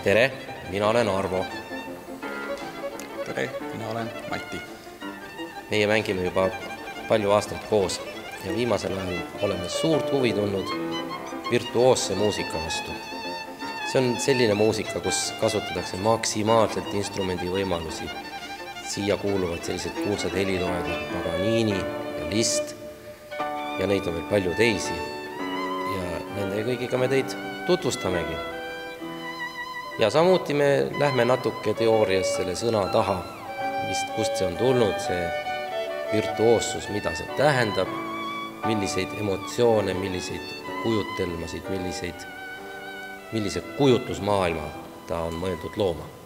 Tere, mina olen Arvo. Tere, mina olen Mati. Meie mängime juba palju aastaid koos ja viimasel ajal oleme suurt huvi tundnud virtuoosse muusika vastu. See on selline muusika, kus kasutatakse maksimaalselt instrumendi võimalusi. Siia kuuluvad sellised kuulsad heliloed nagu Paganini ja Liszt ja neid on veel palju teisi. Ja nende kõigiga me teid tutvustamegi. Ja samuti me lähme natuke teoorias selle sõna taha, kust see on tulnud, see virtuoossus, mida see tähendab, milliseid emotsioone, milliseid kujutelmasid, millise kujutlusmaailma ta on mõeldud looma.